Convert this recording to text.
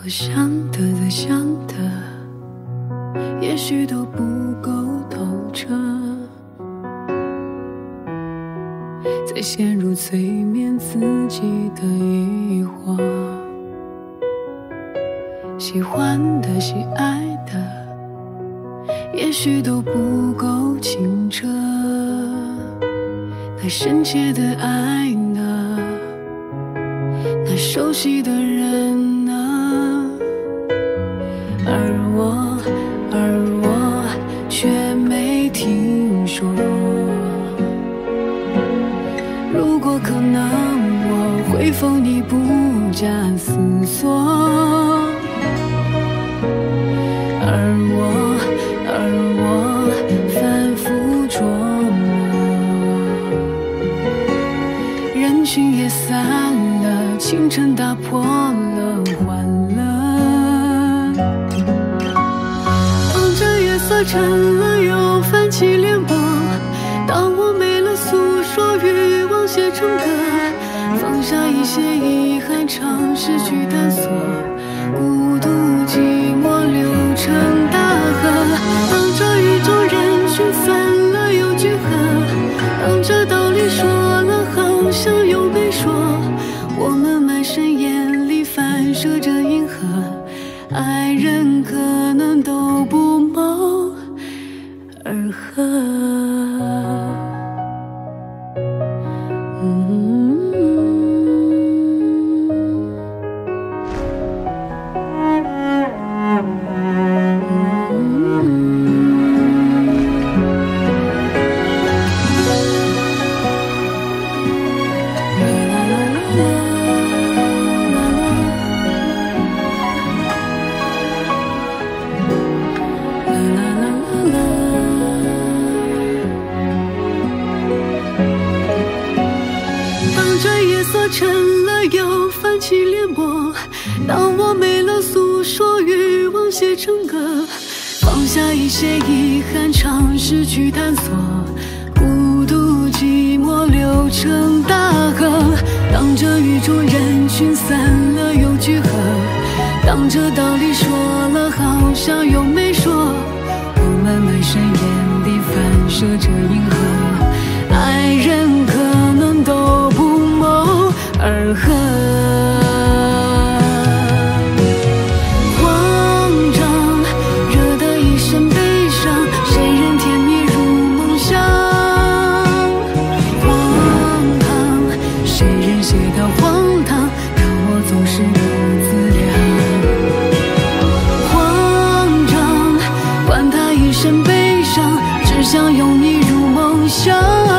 我想的再想的，也许都不够透彻，再陷入催眠自己的疑惑。喜欢的喜爱的，也许都不够清澈，那深切的爱呢？那熟悉的人呢？而我却没听说。如果可能，我会否你不假思索？而我反复琢磨，人群也散了，清晨打破了欢乐。当这夜色沉了，又泛起涟波，当我没了诉说，欲望写成歌，放下一些遗憾，尝试去探索，孤独寂寞流成大河。当这宇宙人群散了又聚合，当这道理说了好像又没说，我们满身眼里反射着银河，爱人可能都不谋而合。沉了又泛起涟波，当我没了诉说，欲望写成歌，放下一些遗憾，尝试去探索，孤独寂寞流成大河。当这宇宙人群散了又聚合，当这道理说了好像又没说，我们满身眼里反射着银河，爱人可能都不谋而合。慌张惹得一身悲伤，谁人甜蜜如梦乡？荒唐谁人写的荒唐，可我总是不自量。慌张管他一身悲伤，只想拥你入梦乡。